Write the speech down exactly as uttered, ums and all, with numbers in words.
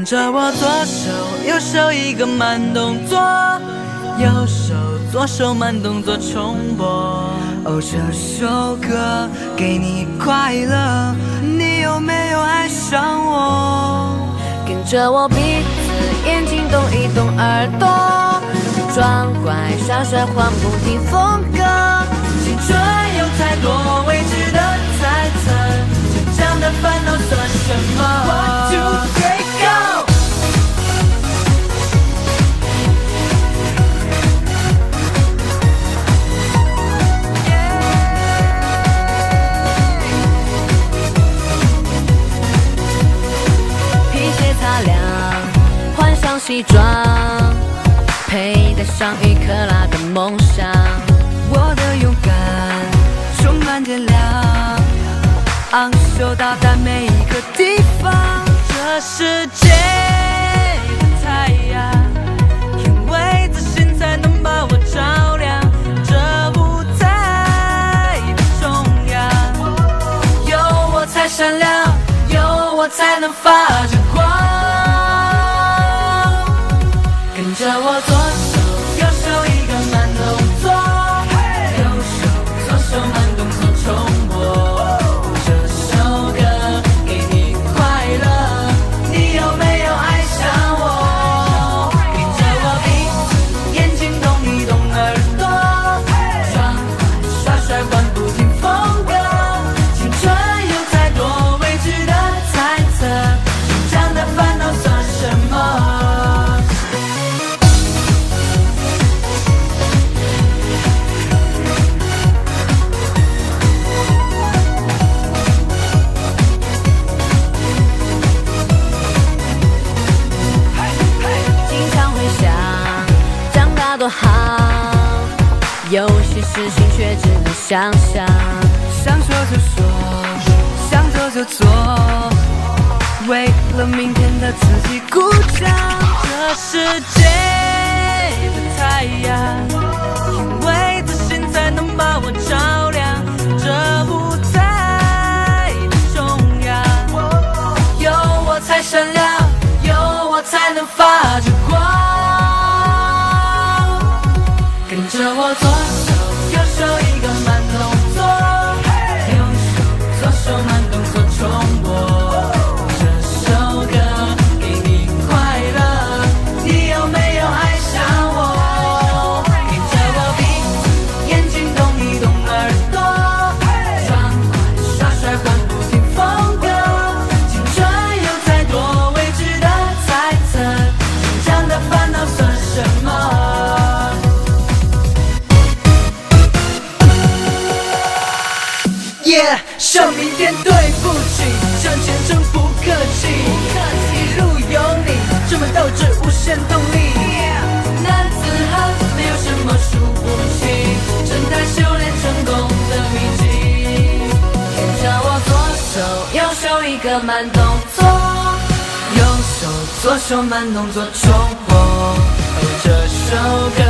着我左手右手一个慢动作，右手左手慢动作重播。哦，这首歌给你快乐，你有没有爱上我？ 跟着我鼻子眼睛动一动耳朵，装乖耍帅换不停风格。 青春有太多未知的猜测，成长的烦恼算什么 ？One two three go！ 皮鞋擦亮，换上西装，佩戴上一克拉的梦想。 我的勇敢充满电量，昂首到达每一个地方。这世界的太阳，因为自信才能把我照亮。这舞台的中央，有我才闪亮，有我才能发着光。跟着我左手右手一个慢动作，右手左手慢动作重播。这首歌给你快乐，你有没有爱上我？跟着我鼻子眼睛动一动耳朵，装乖耍帅换不停风格。青春有太多未知的猜测，成长的烦恼算什么？多好，有些事情却只能想象。想说就说，想做就做，为了明天的自己鼓掌。这世界的太阳，因为自信才能把我照亮。这舞台的中央，有我才闪亮，有我才能发着光。跟着我左手右手一个慢动作，右手左手慢动作重播。这首歌给你快乐，你有没有爱上我？跟着我鼻子眼睛动一动耳朵，装乖耍帅换不停风格。青春有太多未知的猜测，成长的烦恼算什么？Yeah， 向明天对不起，向前程不客气，一路有你，这么斗志无限动力。男子汉没有什么输不起，正在修炼成功的秘籍。 跟着我左手右手一个慢动作， 右手左手慢动作重播。哦，这首歌